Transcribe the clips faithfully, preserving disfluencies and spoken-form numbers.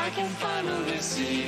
I can finally see.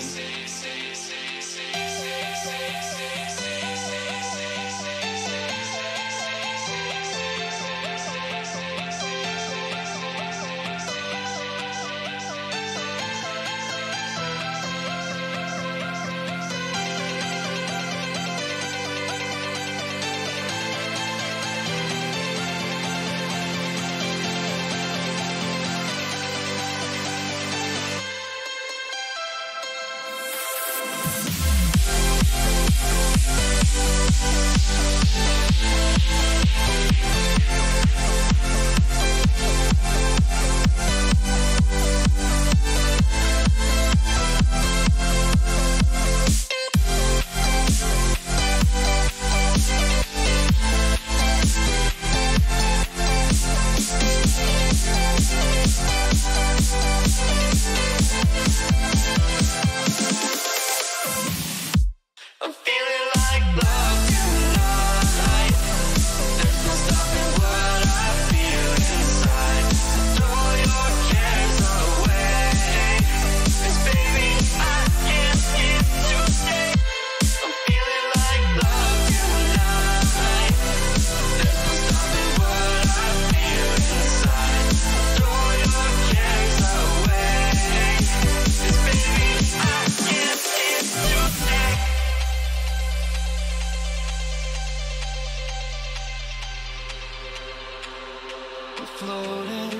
Floating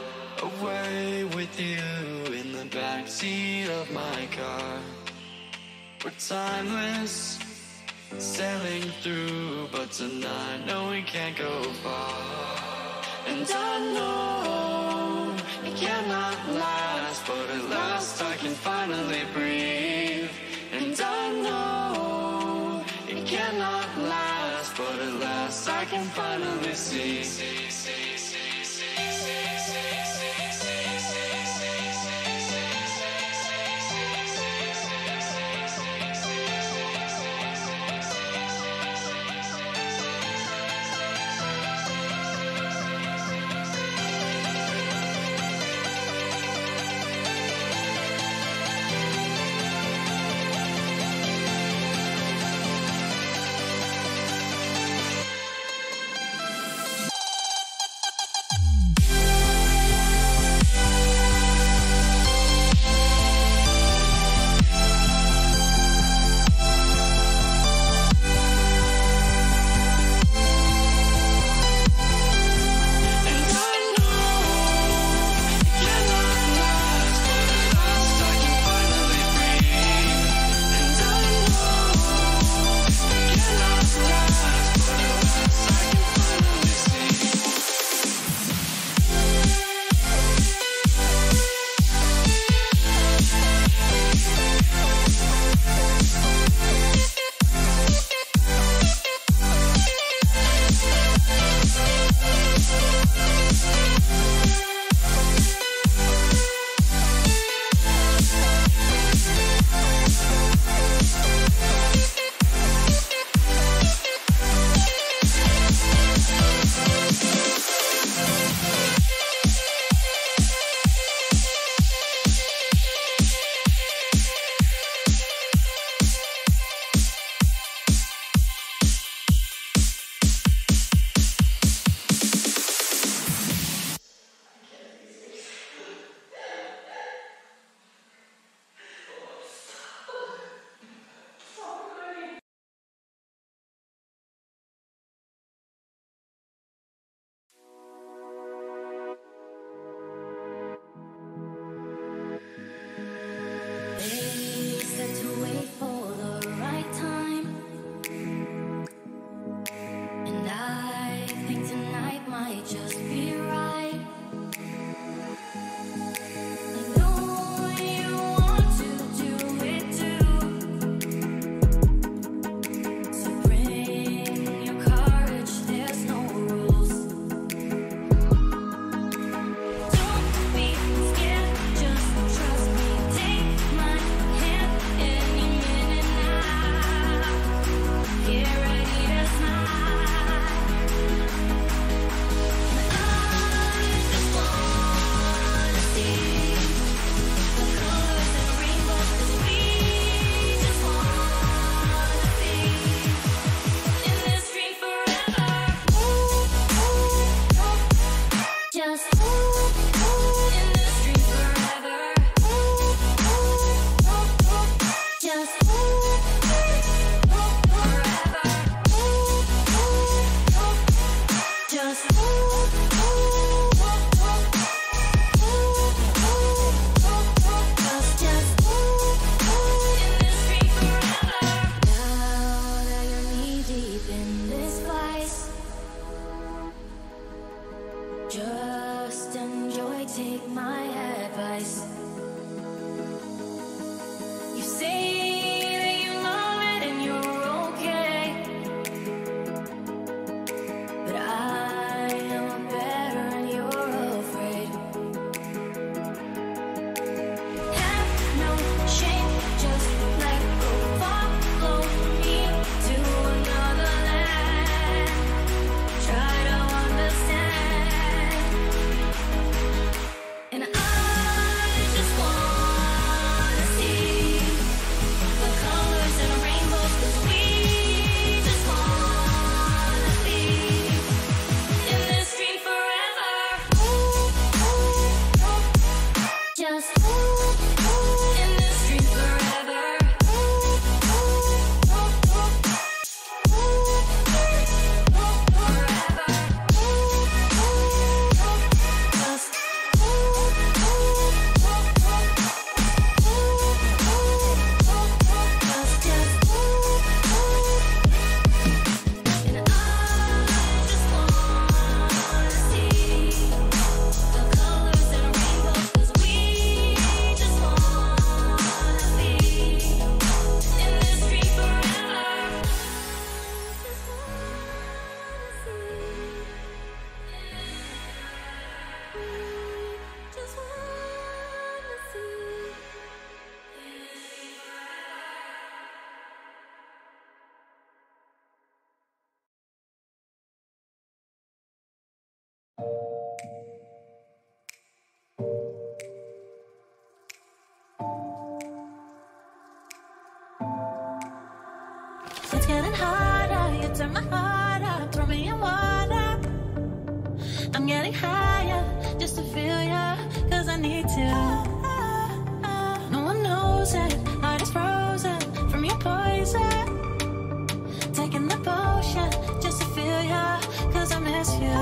away with you in the backseat of my car. We're timeless, sailing through, but tonight, no, we can't go far. And I know it cannot last, but at last I can finally breathe. And I know it cannot last, but at last I can finally see. Just enjoy, take my advice. You say that you love it and you're okay, but I am better and you're afraid. Have no shame, just let go. Follow me to another land. Try to understand. And I just wanna see the colors and rainbows, 'cause we just wanna be in this dream forever. Just in this dream forever. It's getting harder, you turn my heart up, throw me in water. I'm getting higher, just to feel ya, 'cause I need to. No one knows it, heart is frozen from your poison. Taking the potion, just to feel ya, 'cause I miss you.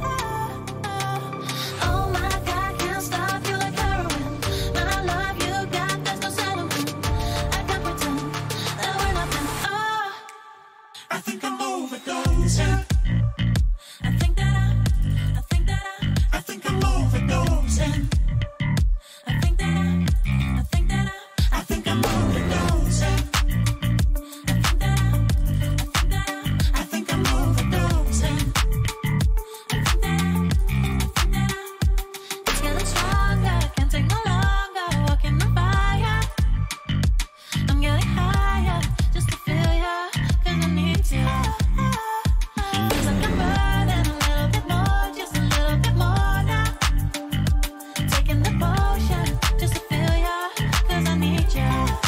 Oh my God, can't stop you like heroin. My love you got, there's no settlement. I can't pretend that we're nothing. Oh, I think I'm overdosing. I think that I, I think that I, I think I'm overdosing. I think that I, I think that I, I think I'm overdosing. I think that I, I think that I, I think I'm overdosing. I think that I, I think that I. It's getting stronger, can't take no longer. Walking on fire, I'm getting higher, just to feel ya, 'cause I need to. Feels like I'm burning a little bit more, just a little bit more now. Taking the potion, just to feel ya, 'cause I need ya.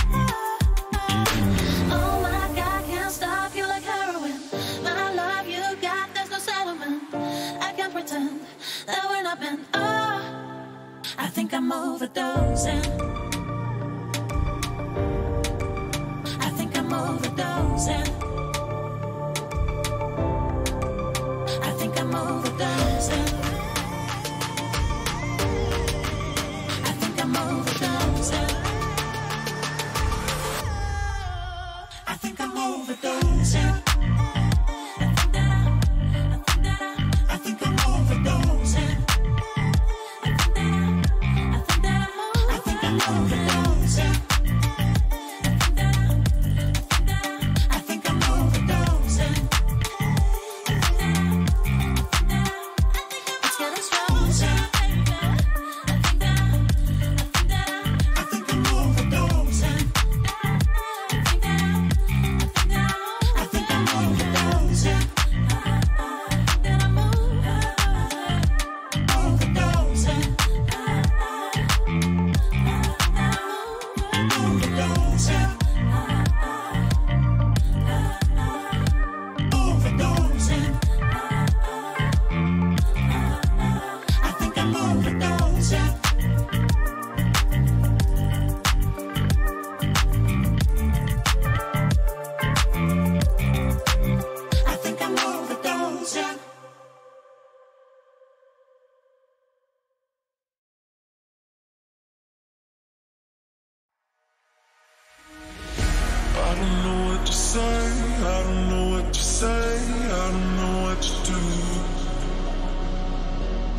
Oh my God, can't stop you like heroin. My love you got, there's no settlement. I can't pretend that we're nothing. Oh, I think I'm overdosing. I think I'm overdosing. I think I'm overdosing. I think I'm overdosing. I think I'm overdosing. I think that I, I think that I, I think I'm overdosing. I think that I, I think that I'm I think I'm overdosing. I think that I, I think that I, I think I'm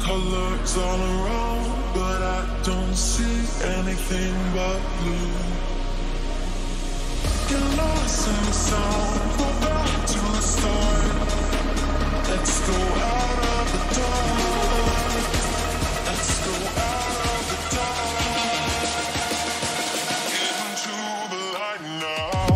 colors all around, but I don't see anything but blue. Get lost in the sound, go back to the start. Let's go out of the dark. Let's go out of the dark. Get into the light now.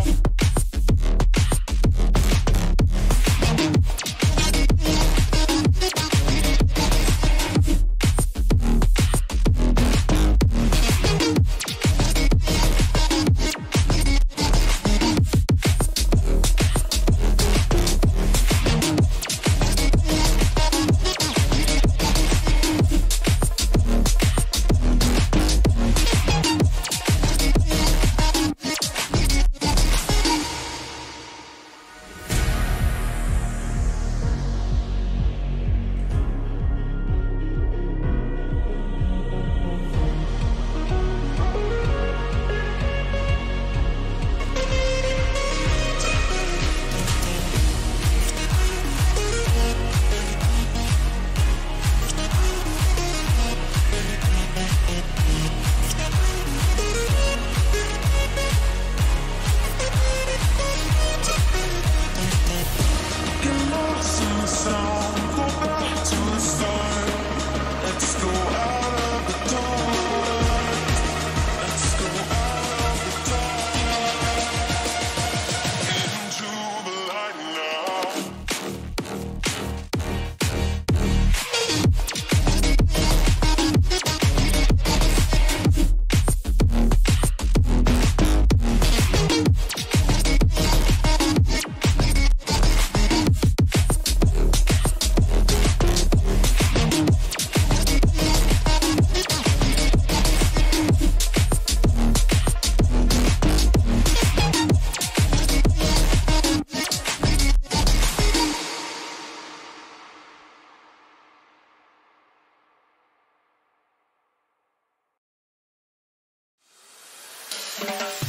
We'll be right back.